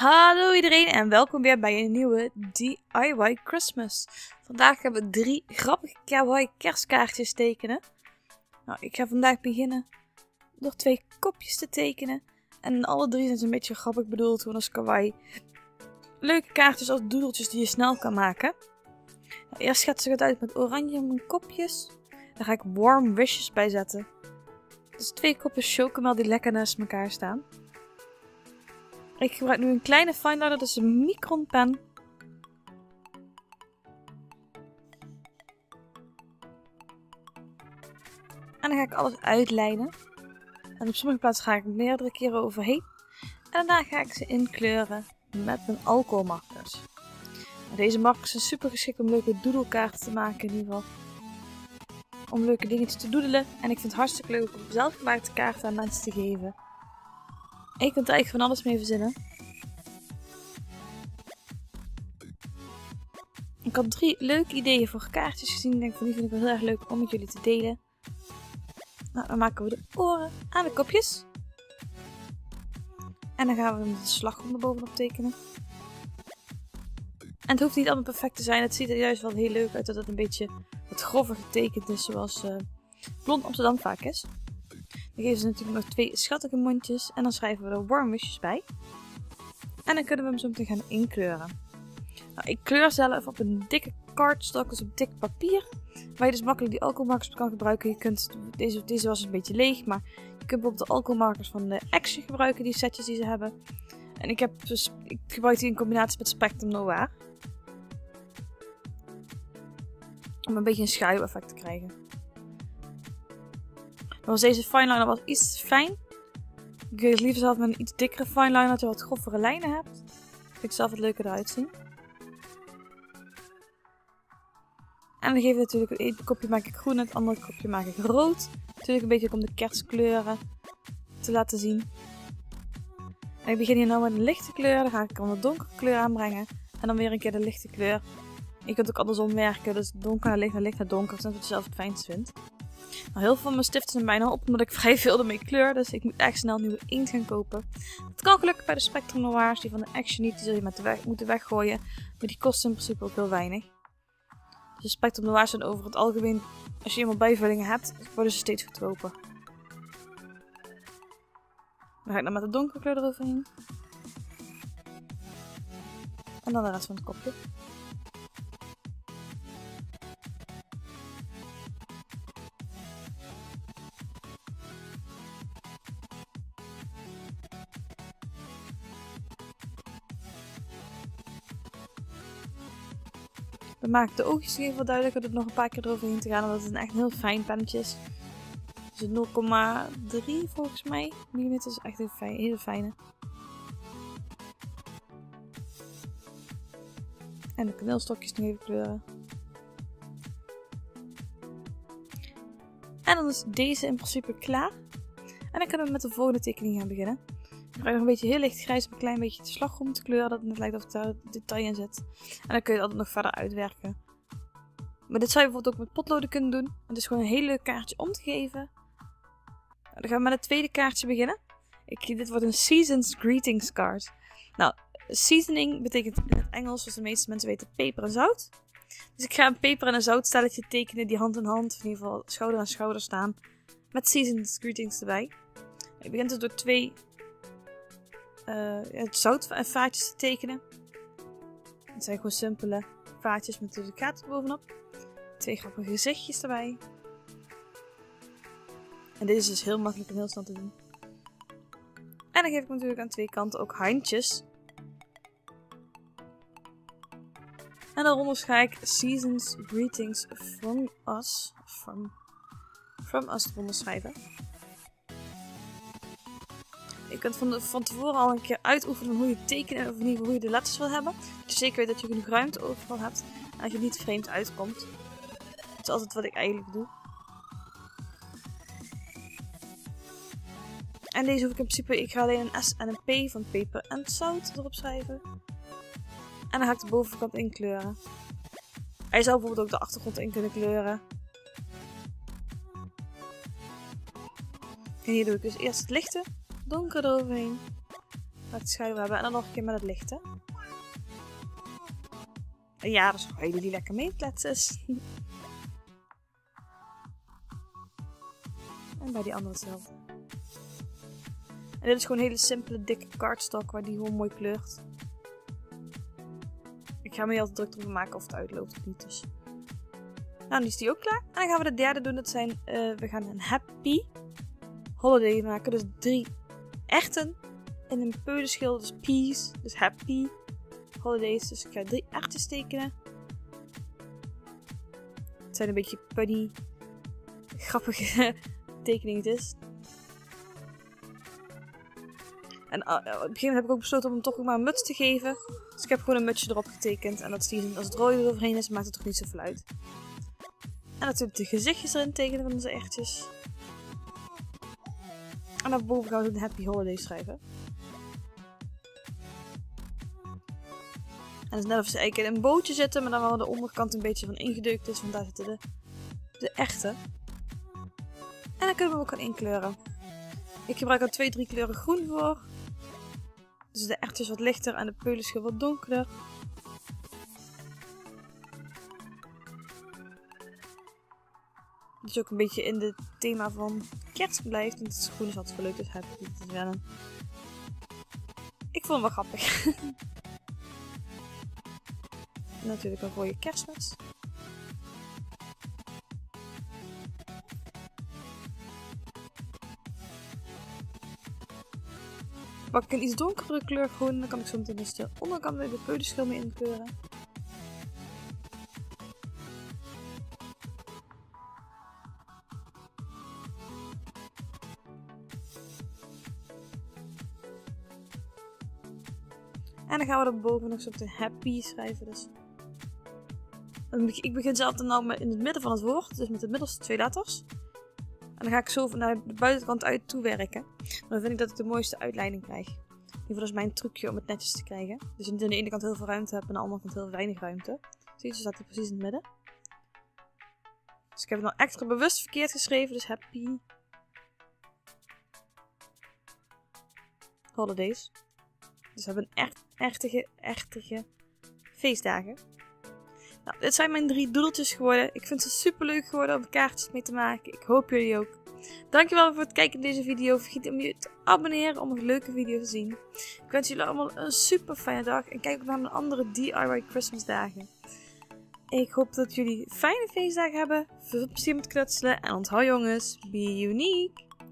Hallo iedereen en welkom weer bij een nieuwe DIY Christmas. Vandaag gaan we 3 grappige kawaii kerstkaartjes tekenen. Nou, ik ga vandaag beginnen door 2 kopjes te tekenen. En alle 3 zijn een beetje grappig bedoeld, gewoon als kawaii. Leuke kaartjes als doedeltjes die je snel kan maken. Nou, eerst schets ik het uit met oranje op mijn kopjes. Daar ga ik warm wishes bij zetten. Dus 2 kopjes chocomel die lekker naast elkaar staan. Ik gebruik nu een kleine fineliner, dat is een micronpen. En dan ga ik alles uitlijnen. En op sommige plaatsen ga ik meerdere keren overheen. En daarna ga ik ze inkleuren met mijn alcoholmarkers. Deze markers zijn super geschikt om leuke doedelkaarten te maken in ieder geval. Om leuke dingetjes te doedelen. En ik vind het hartstikke leuk om zelfgemaakte kaarten aan mensen te geven. En je kunt er eigenlijk van alles mee verzinnen. Ik had 3 leuke ideeën voor kaartjes gezien. Ik denk van die vind ik wel heel erg leuk om met jullie te delen. Nou, dan maken we de oren aan de kopjes. En dan gaan we de slagroom er bovenop tekenen. En het hoeft niet allemaal perfect te zijn. Het ziet er juist wel heel leuk uit dat het een beetje wat grover getekend is. Zoals Blond Amsterdam vaak is. Dan geven ze natuurlijk nog 2 schattige mondjes. En dan schrijven we er warm wishes bij. En dan kunnen we hem zo meteen gaan inkleuren. Nou, ik kleur zelf op een dikke cardstock, dus op dik papier. Waar je dus makkelijk die alcoholmarkers kan gebruiken. Je kunt, deze was een beetje leeg, maar je kunt bijvoorbeeld de alcoholmarkers van de Action gebruiken. Die setjes die ze hebben. En ik gebruik die in combinatie met Spectrum Noir. Om een beetje een schaduweffect te krijgen. Dan was deze fineliner was iets te fijn. Ik geef het liever zelf met een iets dikkere fineliner, dat je wat grovere lijnen hebt. Dat vind ik zelf wat leuker eruit zien. En dan geef ik natuurlijk het ene kopje maak ik groen en het andere kopje maak ik rood. Natuurlijk een beetje om de kerstkleuren te laten zien. En ik begin hier nou met een lichte kleur, dan ga ik dan een donkere kleur aanbrengen. En dan weer een keer de lichte kleur. Je kunt ook andersom werken, dus donker naar licht naar licht naar donker. Dat is wat je zelf het fijnst vindt. Nou, heel veel van mijn stiften zijn bijna op, omdat ik vrij veel ermee kleur. Dus ik moet echt snel nieuwe inkt gaan kopen. Het kan gelukkig bij de Spectrum Noirs, die van de Action niet. Die zul je moeten weggooien. Maar die kosten in principe ook heel weinig. Dus de Spectrum Noirs zijn over het algemeen, als je eenmaal bijvullingen hebt, worden ze steeds goedkoper. Dan ga ik dan met de donkere kleur eroverheen. En dan de rest van het kopje. Dan maak ik de oogjes even wat duidelijker door er nog een paar keer eroverheen te gaan, omdat het een echt heel fijn pennetje is. Dus 0,3 volgens mij millimeter is echt een hele fijne. En de kaneelstokjes nog even kleuren. En dan is deze in principe klaar. En dan kunnen we met de volgende tekening gaan beginnen. Ik gebruik nog een beetje heel licht grijs om een klein beetje de slagroom te kleuren, dat het net lijkt of daar detail in zit. En dan kun je het altijd nog verder uitwerken. Maar dit zou je bijvoorbeeld ook met potloden kunnen doen. Het is gewoon een heel leuk kaartje om te geven. Nou, dan gaan we met het tweede kaartje beginnen. Dit wordt een Seasons Greetings card. Nou, seasoning betekent in het Engels, zoals de meeste mensen weten, peper en zout. Dus ik ga een peper en een zoutstelletje tekenen die hand in hand, of in ieder geval schouder aan schouder staan. Met Seasons Greetings erbij. Ik begin dus door 2 zoutvaatjes te tekenen. Het zijn gewoon simpele vaatjes met de gaten bovenop. 2 grappige gezichtjes erbij. En dit is dus heel makkelijk en heel snel te doen. En dan geef ik natuurlijk aan 2 kanten ook handjes. En daaronder ga ik Seasons Greetings from us. From us eronder schrijven. Je kunt van tevoren al een keer uitoefenen hoe je tekent en of in ieder geval hoe je de letters wil hebben. Dat je zeker weet dat je genoeg ruimte overal hebt. En dat je niet vreemd uitkomt. Dat is altijd wat ik eigenlijk doe. En deze hoef ik in principe, ik ga alleen een S en een P van peper en zout erop schrijven. En dan ga ik de bovenkant inkleuren. Hij zou bijvoorbeeld ook de achtergrond in kunnen kleuren. En hier doe ik dus eerst het lichte, donker eroverheen. Laat de schaduw hebben. En dan nog een keer met het licht, hè. En ja, dat is gewoon jullie lekker meekletsen. En bij die andere hetzelfde. En dit is gewoon een hele simpele, dikke cardstock waar die gewoon mooi kleurt. Ik ga me heel druk over maken of het uitloopt of niet. Dus. Nou, nu is die ook klaar. En dan gaan we de derde doen. Dat zijn, we gaan een Happy Holiday maken. Dus 3 erwten in een peulenschil. Dus peas. Dus Happy Holidays. Dus ik ga 3 erwten tekenen. Het zijn een beetje punny, grappige tekeningetjes. En op een gegeven moment heb ik ook besloten om hem toch ook maar een muts te geven. Dus ik heb gewoon een mutsje erop getekend. En dat is die, als het rode eroverheen is, maakt het toch niet zoveel uit. En natuurlijk de gezichtjes erin tekenen van onze erwtjes. En daarboven gaan we een Happy Holiday schrijven. En het is net of ze eigenlijk in een bootje zitten, maar dan wel de onderkant een beetje van ingedeukt is. Want daar zitten de erwten. En dan kunnen we hem ook gaan inkleuren. Ik gebruik er 2-3 kleuren groen voor. Dus de erwtjes wat lichter en de peulenschil wat donkerder. Dus ook een beetje in het thema van kerst blijft. Want het groen is altijd wel leuk, dus happy te wennen. Ik vond hem wel grappig. En natuurlijk een rode kerstmuts. Pak ik een iets donkere kleur groen, dan kan ik zo meteen dus de onderkant bij de peulenschil mee inkleuren. En dan gaan we erboven nog zo op de happy schrijven. Dus. Ik begin zelf dan nou in het midden van het woord, dus met de middelste 2 letters. En dan ga ik zo naar de buitenkant uit toe werken. Dan vind ik dat ik de mooiste uitleiding krijg. In ieder geval dat is mijn trucje om het netjes te krijgen. Dus je niet aan de ene kant heel veel ruimte hebt en aan de andere kant heel weinig ruimte. Zie je, zo staat hij precies in het midden. Dus ik heb het nou extra bewust verkeerd geschreven, dus happy holidays. Dus we hebben ertige feestdagen. Nou, dit zijn mijn 3 doedeltjes geworden. Ik vind ze super leuk geworden om kaartjes mee te maken. Ik hoop jullie ook. Dankjewel voor het kijken naar deze video. Vergeet niet om je te abonneren om nog leuke video's te zien. Ik wens jullie allemaal een super fijne dag. En kijk ook naar mijn andere DIY Christmas dagen. Ik hoop dat jullie fijne feestdagen hebben. Veel plezier met knutselen. En onthoud jongens, be unique.